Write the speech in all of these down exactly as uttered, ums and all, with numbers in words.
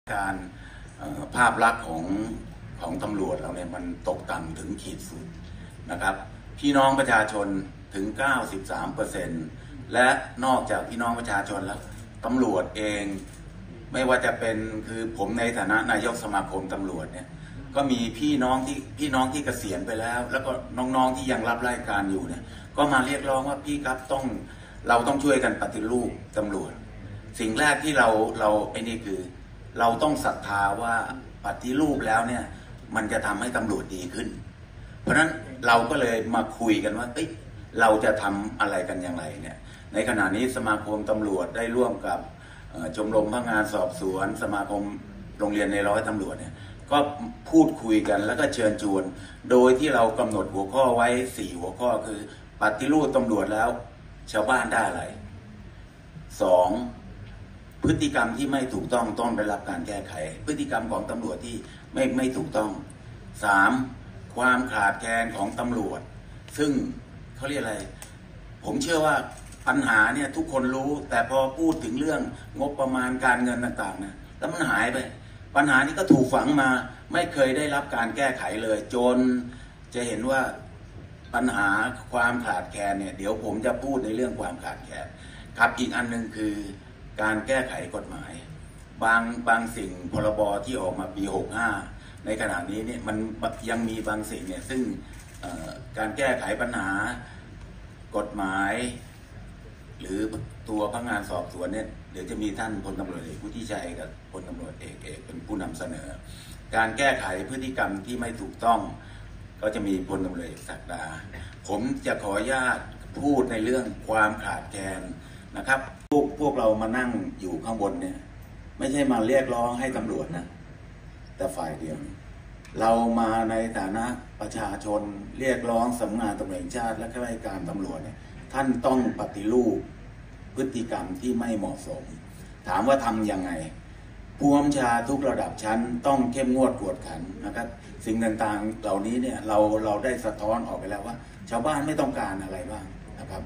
การภาพลักษณ์ของของตำรวจเราเนี่ยมันตกต่ำถึงขีดสุดนะครับพี่น้องประชาชนถึง เก้าสิบสามเปอร์เซ็นต์ และนอกจากพี่น้องประชาชนแล้วตำรวจเองไม่ว่าจะเป็นคือผมในฐานะนายกสมาคมตำรวจเนี่ยก็มีพี่น้องที่พี่น้องที่เกษียณไปแล้วแล้วก็น้องๆที่ยังรับราชการอยู่เนี่ยก็มาเรียกร้องว่าพี่ครับต้องเราต้องช่วยกันปฏิรูปตำรวจสิ่งแรกที่เราเราไอ้นี่คือเราต้องศรัทธาว่าปฏิรูปแล้วเนี่ยมันจะทำให้ตำรวจดีขึ้นเพราะฉะนั้นเราก็เลยมาคุยกันว่าเอ้ยเราจะทำอะไรกันอย่างไรเนี่ยในขณะนี้สมาคมตำรวจได้ร่วมกับชมรมพนักงานสอบสวนสมาคมโรงเรียนในร้อยตำรวจเนี่ยก็พูดคุยกันแล้วก็เชิญชวนโดยที่เรากำหนดหัวข้อไว้สี่หัวข้อคือปฏิรูปตำรวจแล้วชาวบ้านได้อะไรสองพฤติกรรมที่ไม่ถูกต้องต้องได้รับการแก้ไขพฤติกรรมของตำรวจที่ไม่ไม่ถูกต้องสามความขาดแคลนของตำรวจซึ่งเขาเรียกอะไรผมเชื่อว่าปัญหาเนี่ยทุกคนรู้แต่พอพูดถึงเรื่องงบประมาณการเงินต่างๆนะแล้วมันหายไปปัญหานี้ก็ถูกฝังมาไม่เคยได้รับการแก้ไขเลยจนจะเห็นว่าปัญหาความขาดแคลนเนี่ยเดี๋ยวผมจะพูดในเรื่องความขาดแคลนครับอีกอันหนึ่งคือการแก้ไขกฎหมายบางบางสิ่งพรบที่ออกมาปีหกห้าในขณะนี้เนี่ยมันยังมีบางสิ่งเนี่ยซึ่งการแก้ไขปัญหากฎหมายหรือตัวพนักงานสอบสวนเนี่ยเดี๋ยวจะมีท่านพลตำรวจเอกวุฒิชัยกับพลตำรวจเอกเอกเป็นผู้นำเสนอการแก้ไขพฤติกรรมที่ไม่ถูกต้องก็จะมีพลตำรวจเอกศักดาผมจะขออนุญาตพูดในเรื่องความขาดแคลนนะครับพวกพวกเรามานั่งอยู่ข้างบนเนี่ยไม่ใช่มาเรียกร้องให้ตำรวจนะแต่ฝ่ายเดียวเรามาในฐานะประชาชนเรียกร้องสำนักงานตำรวจแห่งชาติและข้าราชการตำรวจเนี่ยท่านต้องปฏิรูปพฤติกรรมที่ไม่เหมาะสมถามว่าทำยังไงผู้บัญชาทุกระดับชั้นต้องเข้มงวดกวดขันนะครับสิ่งต่างๆเหล่านี้เนี่ยเราเราได้สะท้อนออกไปแล้วว่าชาวบ้านไม่ต้องการอะไรบ้างนะครับ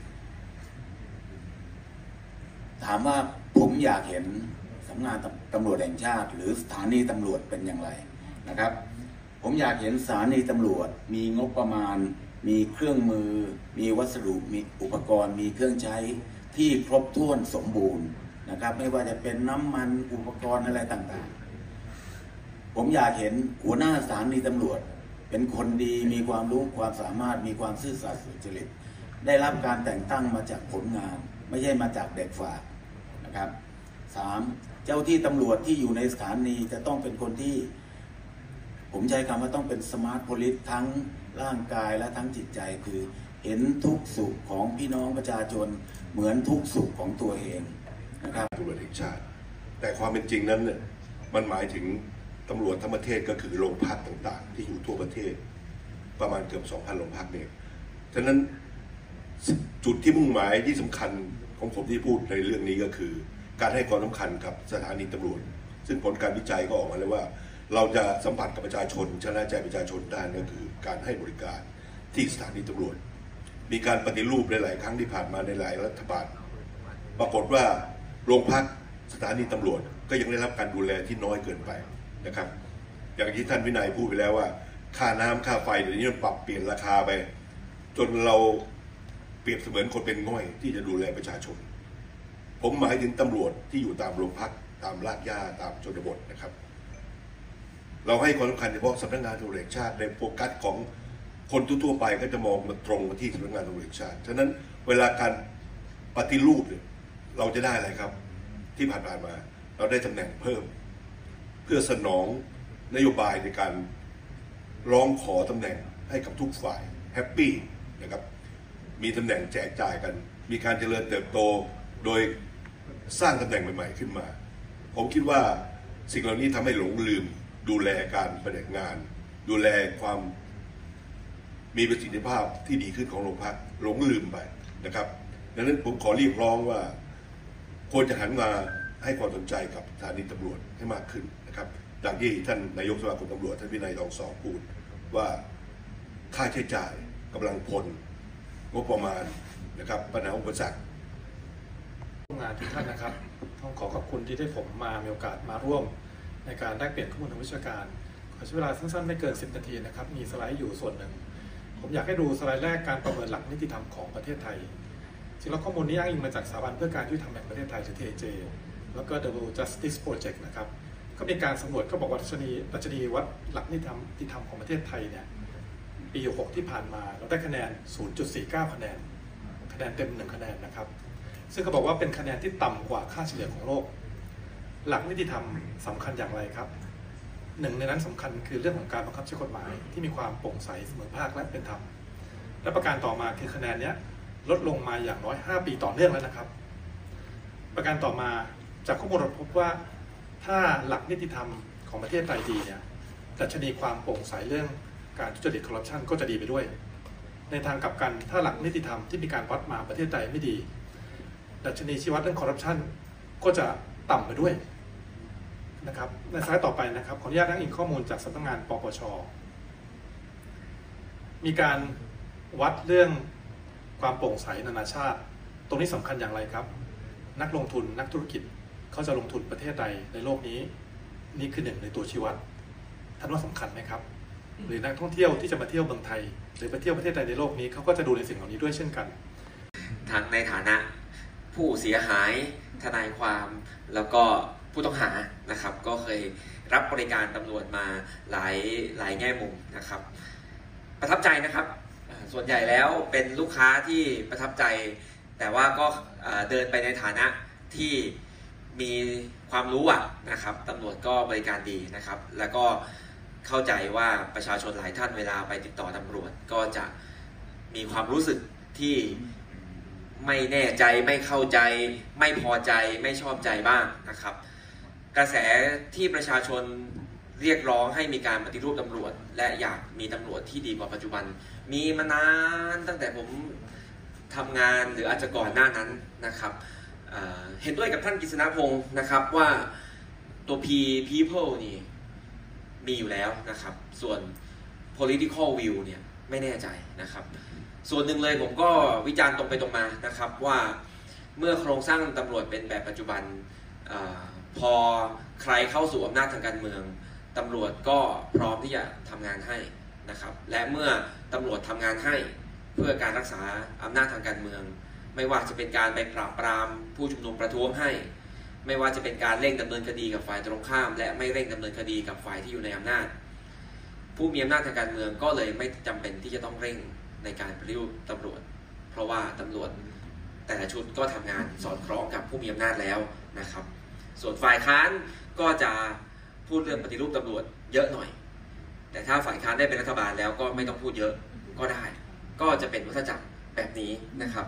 ถามว่าผมอยากเห็นสำนักงานตำรวจแห่งชาติหรือสถานีตำรวจเป็นอย่างไรนะครับผมอยากเห็นสถานีตำรวจมีงบประมาณมีเครื่องมือมีวัสดุมีอุปกรณ์มีเครื่องใช้ที่ครบถ้วนสมบูรณ์นะครับไม่ว่าจะเป็นน้ำมันอุปกรณ์อะไรต่างๆผมอยากเห็นหัวหน้าสถานีตำรวจเป็นคนดีมีความรู้ความสามารถมีความซื่อสัตย์สุจริตได้รับการแต่งตั้งมาจากผลงานไม่ใช่มาจากเด็กฝากนะครับสามเจ้าที่ตำรวจที่อยู่ในสถานีจะต้องเป็นคนที่ผมใช้คำว่าต้องเป็นสมาร์ทโพลิสทั้งร่างกายและทั้งจิตใจคือเห็นทุกสุขของพี่น้องประชาชนเหมือนทุกสุขของตัวเองนะครับตำรวจแห่งชาติแต่ความเป็นจริงนั้นเนี่ยมันหมายถึงตำรวจทั้งประเทศก็คือโรงพักต่างๆที่อยู่ทั่วประเทศประมาณเกือบ สองพัน โรงพักเนี่ยฉะนั้นจุดที่มุ่งหมายที่สำคัญของผมที่พูดในเรื่องนี้ก็คือการให้ความสำคัญกับสถานีตำรวจซึ่งผลการวิจัยก็ออกมาแล้วว่าเราจะสัมผัสกับประชาชนชนะใจประชาชนได้ก็คือการให้บริการที่สถานีตำรวจมีการปฏิรูปหลายๆครั้งที่ผ่านมาในหลายรัฐบาลปรากฏว่าโรงพักสถานีตำรวจก็ยังได้รับการดูแลที่น้อยเกินไปนะครับอย่างที่ท่านวินัยพูดไปแล้วว่าค่าน้ำค่าไฟเดี๋ยวนี้มันปรับเปลี่ยนราคาไปจนเราเปรียบเสมือนคนเป็นง่อยที่จะดูแลประชาชนผมหมายถึงตำรวจที่อยู่ตามโรงพักตามลาดย่าตามชนบทนะครับเราให้ความสำคัญเฉพาะสำนักงานตำรวจแห่งชาติในโฟกัสของคนทั่วไปก็จะมองมาตรงมาที่สำนักงานตำรวจแห่งชาติฉะนั้นเวลาการปฏิรูปเนี่ยเราจะได้อะไรครับที่ผ่านๆมาเราได้ตำแหน่งเพิ่มเพื่อสนองนโยบายในการร้องขอตำแหน่งให้กับทุกฝ่ายแฮปปี้นะครับมีตำแหน่งแจกจ่ายกันมีการเจริญเติบโตโดยสร้างตำแหน่งใหม่ๆขึ้นมาผมคิดว่าสิ่งเหล่านี้ทำให้หลงลืมดูแลการปฏิบัติงานดูแลความมีประสิทธิภาพที่ดีขึ้นของโรงพักหลงลืมไปนะครับดังนั้นผมขอเรียกร้องว่าควรจะหันมาให้ความสนใจกับสถานีตำรวจให้มากขึ้นนะครับดังที่ท่านนายกสมาคมตำรวจท่านวินัยทองสอพูดว่าค่าใช้จ่ายกำลังพลงบประมาณนะครับปัญหาอุปสรรคงานทุกท่านนะครับต้องขอขอบคุณที่ได้ผมมามีโอกาสมาร่วมในการแลกเปลี่ยนข้อมูลทางวิชาการขอใช้เวลาสั้นๆไม่เกินสิบนาทีนะครับมีสไลด์อยู่ส่วนหนึ่งผมอยากให้ดูสไลด์แรกการประเมินหลักนิติธรรมของประเทศไทยจริงแล้วข้อมูลนี้อ้างอิงมาจากสถาบันเพื่อการยุติธรรมแห่งประเทศไทยหรือ ที เอ เจ แล้วก็ The World Justice Project นะครับก็มีการสำรวจก็บอกว่าดัชนีดัชนีวัดหลักนิติธรรมนิติธรรมของประเทศไทยเนี่ยปีหกที่ผ่านมาเราได้คะแนน ศูนย์จุดสี่เก้า คะแนนคะแนนเต็มหนึ่งคะแนนนะครับซึ่งเขาบอกว่าเป็นคะแนนที่ต่ำกว่าค่าเฉลี่ยของโลกหลักนิติธรรมสำคัญอย่างไรครับหนึ่งในนั้นสำคัญคือเรื่องของการบังคับใช้กฎหมายที่มีความโปร่งใสเสมอภาคและเป็นธรรมและประการต่อมาคือคะแนนนี้ลดลงมาอย่างน้อยห้าปีต่อเนื่องแล้วนะครับประการต่อมาจากข้อมูลเราพบว่าถ้าหลักนิติธรรมของประเทศไทยดีเนี่ยดัชนีความโปร่งใสเรื่องการทุจริตคอร์รัปชันก็จะดีไปด้วยในทางกลับกันถ้าหลักนิติธรรมที่มีการวัดมาประเทศไทยไม่ดีดัชนีชี้วัดเรื่องคอร์รัปชันก็จะต่ำไปด้วยนะครับในสไลด์ต่อไปนะครับขออนุญาตอ้างอิงข้อมูลจากสำนักงานปปช.มีการวัดเรื่องความโปร่งใสนานาชาติตรงนี้สำคัญอย่างไรครับนักลงทุนนักธุรกิจเขาจะลงทุนประเทศใดในโลกนี้นี่คือหนึ่งในตัวชี้วัดท่านว่าสำคัญไหมครับหรือนักท่องเที่ยวที่จะมาเที่ยวเมืองไทยหรือไปเที่ยวประเทศใดในโลกนี้เขาก็จะดูในสิ่งเหล่านี้ด้วยเช่นกันทั้งในฐานะผู้เสียหายทนายความแล้วก็ผู้ต้องหานะครับก็เคยรับบริการตำรวจมาหลายหลายแง่มุมนะครับประทับใจนะครับส่วนใหญ่แล้วเป็นลูกค้าที่ประทับใจแต่ว่าก็เดินไปในฐานะที่มีความรู้อ่ะนะครับตำรวจก็บริการดีนะครับแล้วก็เข้าใจว่าประชาชนหลายท่านเวลาไปติดต่อตำรวจก็จะมีความรู้สึกที่ไม่แน่ใจไม่เข้าใจไม่พอใจไม่ชอบใจบ้างนะครับกระแสที่ประชาชนเรียกร้องให้มีการปฏิรูปตำรวจและอยากมีตำรวจที่ดีกว่าปัจจุบันมีมานานตั้งแต่ผมทำงานหรืออาจจะก่อนหน้านั้นนะครับ เ, เห็นด้วยกับท่านกฤษณพงศ์นะครับว่าตัว P people นี่มีอยู่แล้วนะครับส่วน political view เนี่ยไม่แน่ใจนะครับส่วนหนึ่งเลยผมก็วิจารณ์ตรงไปตรงมานะครับว่าเมื่อโครงสร้างตำรวจเป็นแบบปัจจุบันอพอใครเข้าสู่อำนาจทางการเมืองตำรวจก็พร้อมที่จะทำงานให้นะครับและเมื่อตำรวจทำงานให้เพื่อการรักษาอำนาจทางการเมืองไม่ว่าจะเป็นการไปปราบปรามผู้ชุมนุมประท้วงให้ไม่ว่าจะเป็นการเร่งดำเนินคดีกับฝ่ายตรงข้ามและไม่เร่งดำเนินคดีกับฝ่ายที่อยู่ในอำนาจผู้มีอำนาจทางการเมืองก็เลยไม่จำเป็นที่จะต้องเร่งในการปฏิรูปตำรวจเพราะว่าตำรวจแต่ละชุดก็ทำงานสอดคล้องกับผู้มีอำนาจแล้วนะครับส่วนฝ่ายค้านก็จะพูดเรื่องปฏิรูปตำรวจเยอะหน่อยแต่ถ้าฝ่ายค้านได้เป็นรัฐบาลแล้วก็ไม่ต้องพูดเยอะก็ได้ก็จะเป็นวัฏจักรแบบนี้นะครับ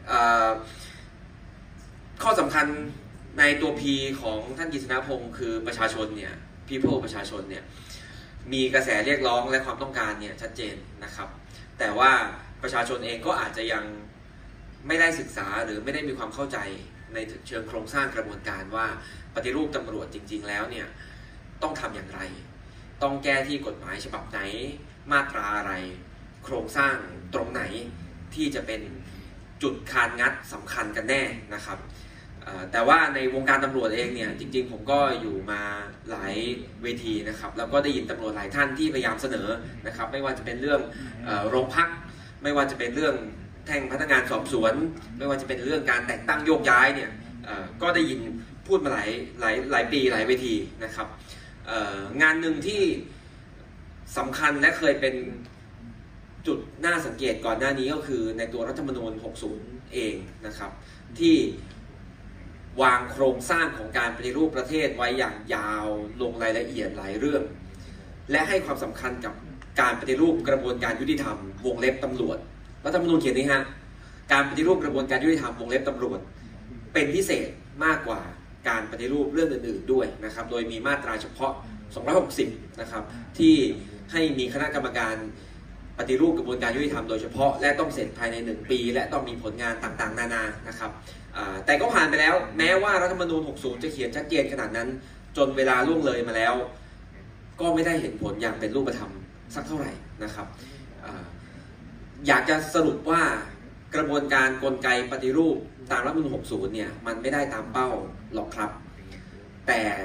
ข้อสำคัญในตัว P ของท่านกฤษณพงศ์คือประชาชนเนี่ย people ประชาชนเนี่ยมีกระแสเรียกร้องและความต้องการเนี่ยชัดเจนนะครับแต่ว่าประชาชนเองก็อาจจะยังไม่ได้ศึกษาหรือไม่ได้มีความเข้าใจในเชิงโครงสร้างกระบวนการว่าปฏิรูปตำรวจจริงๆแล้วเนี่ยต้องทำอย่างไรต้องแก้ที่กฎหมายฉบับไหนมาตราอะไรโครงสร้างตรงไหนที่จะเป็นจุดคานงัดสำคัญกันแน่นะครับแต่ว่าในวงการตำรวจเองเนี่ยจริงๆผมก็อยู่มาหลายเวทีนะครับแล้วก็ได้ยินตำรวจหลายท่านที่พยายามเสนอนะครับไม่ว่าจะเป็นเรื่องโรงพักไม่ว่าจะเป็นเรื่องแท่งพนักงานสอบสวนไม่ว่าจะเป็นเรื่องการแต่งตั้งโยกย้ายเนี่ยก็ได้ยินพูดมาหลายหลายหลายปีหลายเวทีนะครับงานหนึ่งที่สำคัญและเคยเป็นจุดน่าสังเกตก่อนหน้านี้ก็คือในตัวรัฐธรรมนูญหกสิบเองนะครับที่วางโครงสร้างของการปฏิรูปประเทศไว้อย่างยาวลงรายละเอียดหลายเรื่องและให้ความสำคัญกับการปฏิรูปกระบวนการยุติธรรมวงเล็บตำรวจรัฐธรรมนูญเขียนนี้ฮะการปฏิรูปกระบวนการยุติธรรมวงเล็บตำรวจเป็นพิเศษมากกว่าการปฏิรูปเรื่องอื่นๆด้วยนะครับโดยมีมาตราเฉพาะสองร้อยหกสิบนะครับที่ให้มีคณะกรรมการปฏิรูปกระบวนการยุติธรรมโดยเฉพาะและต้องเสร็จภายในหนึ่งปีและต้องมีผลงานต่างๆนานานะครับแต่ก็ผ่านไปแล้วแม้ว่ารัฐธรรมนูญหกสิบจะเขียนชัดเจนขนาดนั้นจนเวลาล่วงเลยมาแล้วก็ไม่ได้เห็นผลอย่างเป็นรูปธรรมสักเท่าไหร่นะครับอยากจะสรุปว่ากระบวนการกลไกปฏิรูปตามรัฐธรรมนูญหกสิบเนี่ยมันไม่ได้ตามเป้าหรอกครับแต่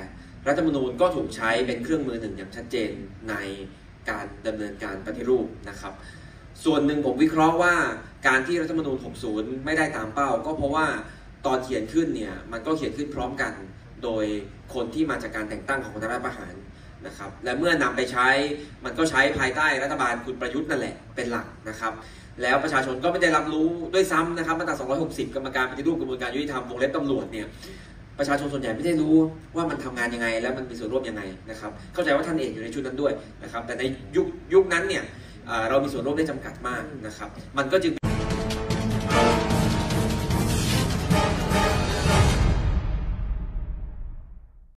รัฐธรรมนูญก็ถูกใช้เป็นเครื่องมือหนึ่งอย่างชัดเจนในการดำเนินการปฏิรูปนะครับส่วนหนึ่งผมวิเคราะห์ว่าการที่รัฐธรรมนูญหกสิบไม่ได้ตามเป้าก็เพราะว่าตอนเขียนขึ้นเนี่ยมันก็เขียนขึ้นพร้อมกันโดยคนที่มาจากการแต่งตั้งของคณะรัฐประหารนะครับและเมื่อนำไปใช้มันก็ใช้ภายใต้รัฐบาลคุณประยุทธ์นั่นแหละเป็นหลักนะครับแล้วประชาชนก็ไม่ได้รับรู้ด้วยซ้ำนะครับมาตราสองร้อยหกสิบกรรมการปฏิรูปกระบวนการยุติธรรมวงเล็บตำรวจเนี่ยประชาชนส่วนใหญ่ไม่ได้รู้ว่ามันทำงานยังไงและมันมีส่วนร่วมยังไงนะครับเข้าใจว่าท่านเอกอยู่ในชุดนั้นด้วยนะครับแต่ในยุคยุคนั้นเนี่ยเรามีส่วนร่วมได้จำกัดมากนะครับมันก็จึง